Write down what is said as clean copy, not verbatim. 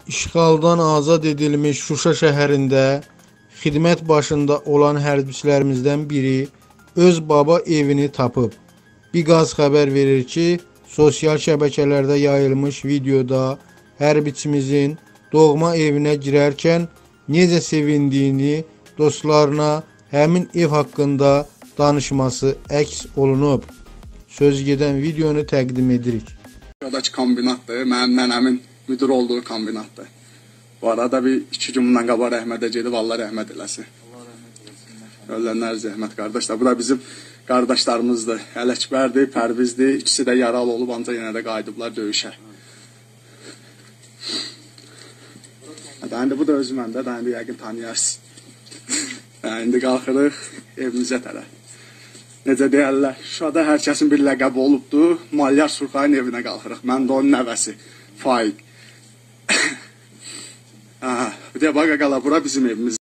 İşğaldan azad edilmiş Şuşa şəhərində xidmət başında olan hərbiçilərimizdən biri öz baba evini tapıb. Biqaz xəbər verir ki, sosial şəbəkələrdə yayılmış videoda hərbiçimizin doğma evinə girərkən necə sevindiyini dostlarına həmin ev haqqında danışması əks olunub. Söz gedən videonu təqdim edirik. Buradakı kombinatdır, mənim nənəmin müdür olduğu kombinatdır. Bu arada bir 2 gün bundan qabaq rəhmətə gedib, Allah rəhmət eləsin. Ölənlər zəhmət qardaşlar. Bu da bizim qardaşlarımızdır. Ələkbərdir, Pərvizdir. İkisi də yaralı olub, ancaq yenə də qayıdıblar döyüşə. İndi bu da özü məndə, indi yəqin tanıyarsın. İndi qalxırıq evimizə tərəf. Necə deyərlər, Şuşada hər kəsin bir ləqəbi olubdur. Malyar Surxayın evinə qalxırıq. Mən də onun nəvəsi, Faiq. Bir də baqa qala, bura bizim evimiz.